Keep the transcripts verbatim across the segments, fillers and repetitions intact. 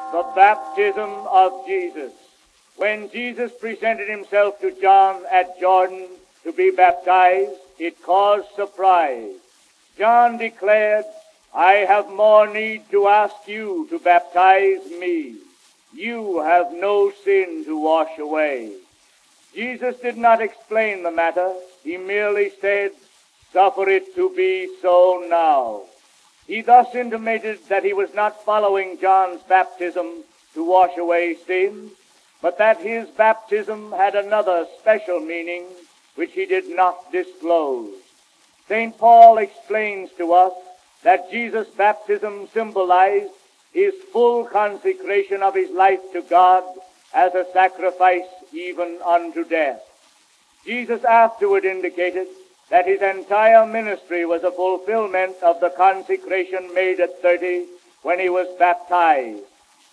The baptism of Jesus. When Jesus presented himself to John at Jordan to be baptized, it caused surprise. John declared, "I have more need to ask you to baptize me. You have no sin to wash away." Jesus did not explain the matter. He merely said, "Suffer it to be so now." He thus intimated that he was not following John's baptism to wash away sins, but that his baptism had another special meaning which he did not disclose. Saint Paul explains to us that Jesus' baptism symbolized his full consecration of his life to God as a sacrifice even unto death. Jesus afterward indicated that his entire ministry was a fulfillment of the consecration made at thirty when he was baptized.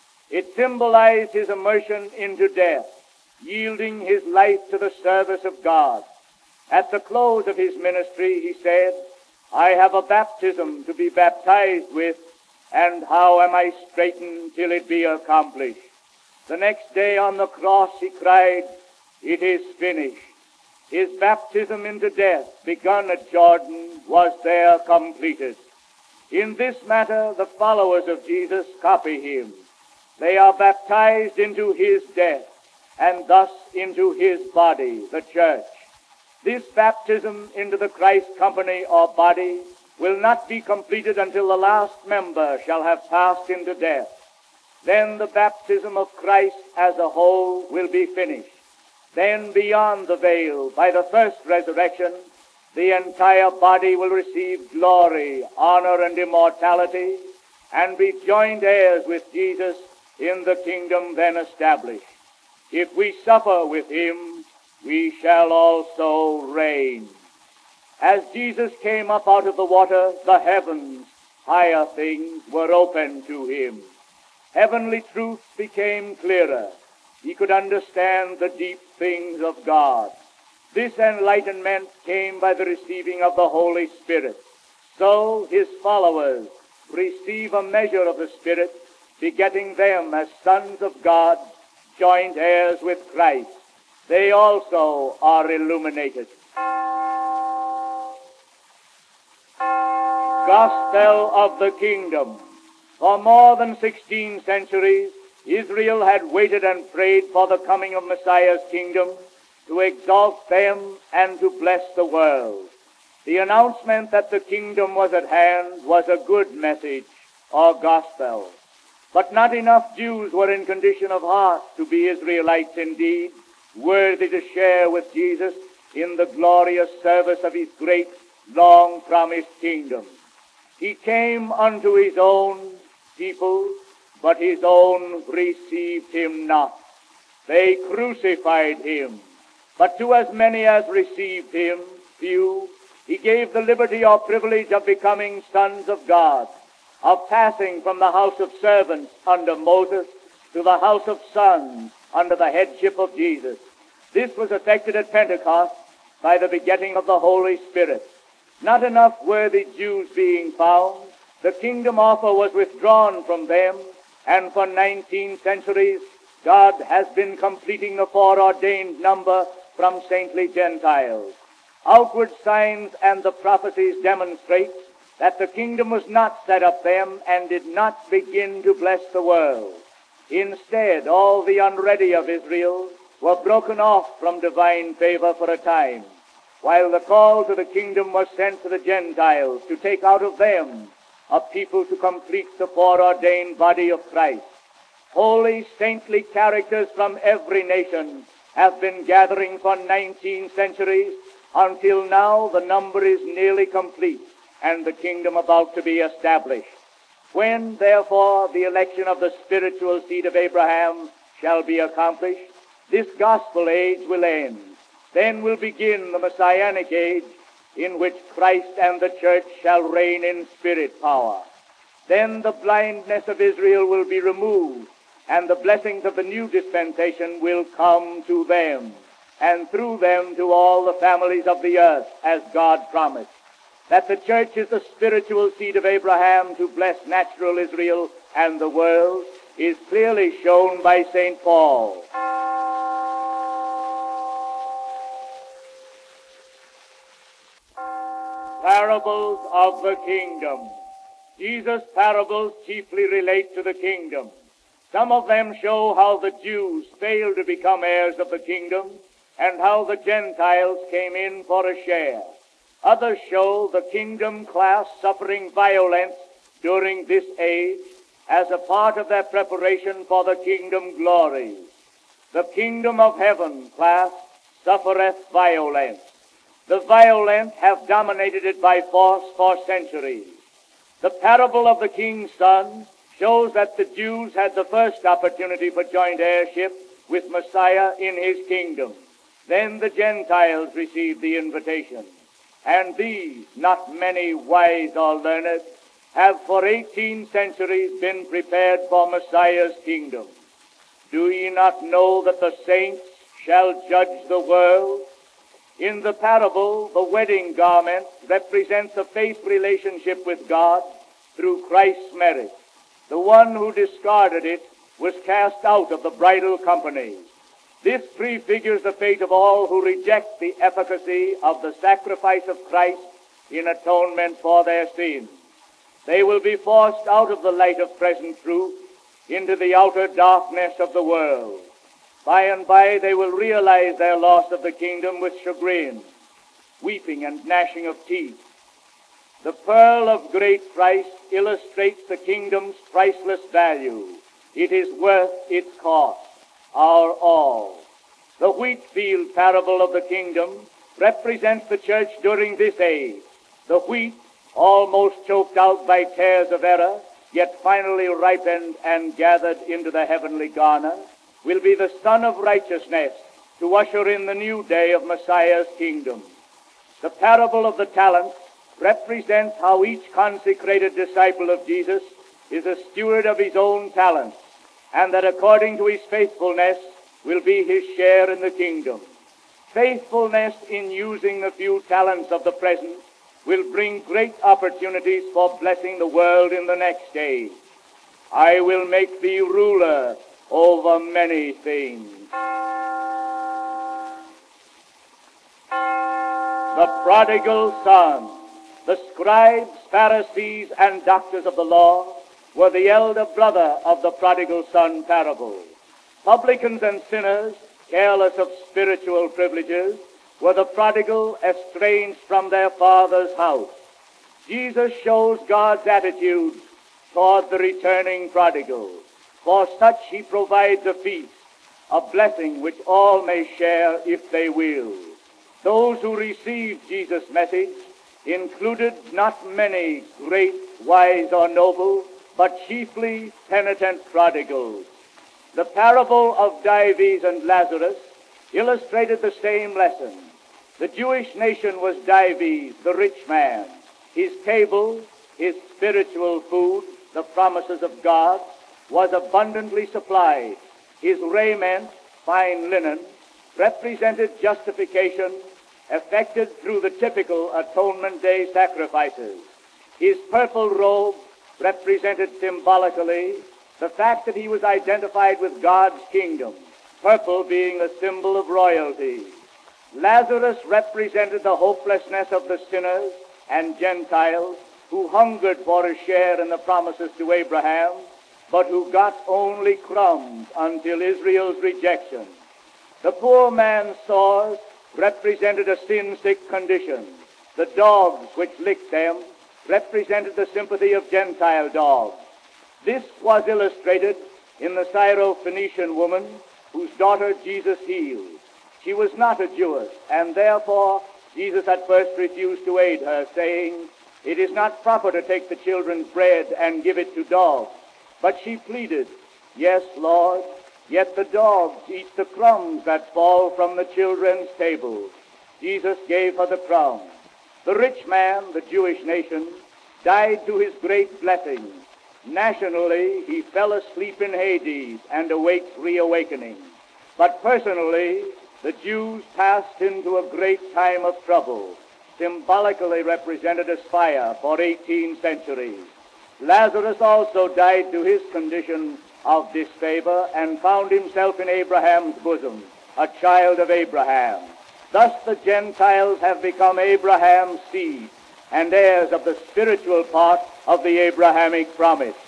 It symbolized his immersion into death, yielding his life to the service of God. At the close of his ministry, he said, "I have a baptism to be baptized with, and how am I straitened till it be accomplished." The next day on the cross he cried, "It is finished." His baptism into death, begun at Jordan, was there completed. In this matter, the followers of Jesus copy him. They are baptized into his death, and thus into his body, the church. This baptism into the Christ company or body will not be completed until the last member shall have passed into death. Then the baptism of Christ as a whole will be finished. Then beyond the veil, by the first resurrection, the entire body will receive glory, honor, and immortality, and be joint heirs with Jesus in the kingdom then established. If we suffer with him, we shall also reign. As Jesus came up out of the water, the heavens, higher things, were opened to him. Heavenly truths became clearer. He could understand the deep things of God. This enlightenment came by the receiving of the Holy Spirit. So his followers receive a measure of the Spirit, begetting them as sons of God, joint heirs with Christ. They also are illuminated. Gospel of the Kingdom. For more than sixteen centuries, Israel had waited and prayed for the coming of Messiah's kingdom to exalt them and to bless the world. The announcement that the kingdom was at hand was a good message or gospel. But not enough Jews were in condition of heart to be Israelites indeed, worthy to share with Jesus in the glorious service of his great, long-promised kingdom. He came unto his own people, but his own received him not. They crucified him, but to as many as received him, few, he gave the liberty or privilege of becoming sons of God, of passing from the house of servants under Moses to the house of sons under the headship of Jesus. This was effected at Pentecost by the begetting of the Holy Spirit. Not enough worthy Jews being found, the kingdom offer was withdrawn from them, and for nineteen centuries, God has been completing the foreordained number from saintly Gentiles. Outward signs and the prophecies demonstrate that the kingdom was not set up then and did not begin to bless the world. Instead, all the unready of Israel were broken off from divine favor for a time, while the call to the kingdom was sent to the Gentiles to take out of them a people to complete the foreordained body of Christ. Holy, saintly characters from every nation have been gathering for nineteen centuries. Until now, the number is nearly complete, and the kingdom about to be established. When, therefore, the election of the spiritual seed of Abraham shall be accomplished, this gospel age will end. Then will begin the Messianic age, in which Christ and the church shall reign in spirit power. Then the blindness of Israel will be removed, and the blessings of the new dispensation will come to them, and through them to all the families of the earth, as God promised. That the church is the spiritual seed of Abraham to bless natural Israel and the world is clearly shown by Saint Paul. Parables of the kingdom. Jesus' parables chiefly relate to the kingdom. Some of them show how the Jews failed to become heirs of the kingdom and how the Gentiles came in for a share. Others show the kingdom class suffering violence during this age as a part of their preparation for the kingdom glories. The kingdom of heaven class suffereth violence. The violent have dominated it by force for centuries. The parable of the king's son shows that the Jews had the first opportunity for joint heirship with Messiah in his kingdom. Then the Gentiles received the invitation. And these, not many wise or learned, have for eighteen centuries been prepared for Messiah's kingdom. Do ye not know that the saints shall judge the world? In the parable, the wedding garment represents a faith relationship with God through Christ's merit. The one who discarded it was cast out of the bridal company. This prefigures the fate of all who reject the efficacy of the sacrifice of Christ in atonement for their sins. They will be forced out of the light of present truth into the outer darkness of the world. By and by they will realize their loss of the kingdom with chagrin, weeping and gnashing of teeth. The pearl of great price illustrates the kingdom's priceless value. It is worth its cost, our all. The wheat field parable of the kingdom represents the church during this age. The wheat, almost choked out by tares of error, yet finally ripened and gathered into the heavenly garner, will be the Son of Righteousness to usher in the new day of Messiah's kingdom. The parable of the talents represents how each consecrated disciple of Jesus is a steward of his own talents, and that according to his faithfulness will be his share in the kingdom. Faithfulness in using the few talents of the present will bring great opportunities for blessing the world in the next age. I will make thee ruler over many things. The prodigal son. The scribes, Pharisees, and doctors of the law were the elder brother of the prodigal son parable. Publicans and sinners, careless of spiritual privileges, were the prodigal estranged from their father's house. Jesus shows God's attitude toward the returning prodigal. For such he provides a feast, a blessing which all may share if they will. Those who received Jesus' message included not many great, wise, or noble, but chiefly penitent prodigals. The parable of Dives and Lazarus illustrated the same lesson. The Jewish nation was Dives, the rich man. His table, his spiritual food, the promises of God, was abundantly supplied. His raiment, fine linen, represented justification effected through the typical atonement day sacrifices. His purple robe represented symbolically the fact that he was identified with God's kingdom, purple being a symbol of royalty. Lazarus represented the hopelessness of the sinners and Gentiles who hungered for a share in the promises to Abraham, but who got only crumbs until Israel's rejection. The poor man's sores represented a sin-sick condition. The dogs which licked them represented the sympathy of Gentile dogs. This was illustrated in the Syro-Phoenician woman whose daughter Jesus healed. She was not a Jewess, and therefore Jesus at first refused to aid her, saying, "It is not proper to take the children's bread and give it to dogs." But she pleaded, "Yes, Lord, yet the dogs eat the crumbs that fall from the children's tables." Jesus gave her the crumbs. The rich man, the Jewish nation, died to his great blessings. Nationally, he fell asleep in Hades and awaits reawakening. But personally, the Jews passed into a great time of trouble, symbolically represented as fire for eighteen centuries. Lazarus also died to his condition of disfavor and found himself in Abraham's bosom, a child of Abraham. Thus the Gentiles have become Abraham's seed and heirs of the spiritual part of the Abrahamic promise.